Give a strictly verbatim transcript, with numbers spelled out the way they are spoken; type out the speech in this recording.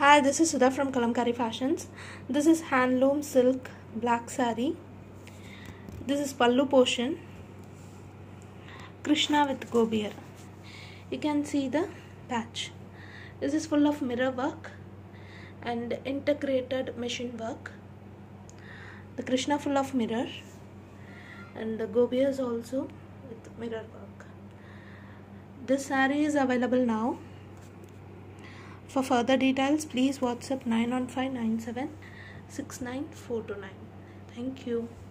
Hi, this is Sudha from Kalamkari Fashions. This is handloom silk black saree. This is pallu portion. Krishna with gobier. You can see the patch. This is full of mirror work and integrated machine work. The Krishna full of mirror and the gobier is also with mirror work. This saree is available now. For further details, please WhatsApp nine one five nine seven six nine four two nine. Thank you.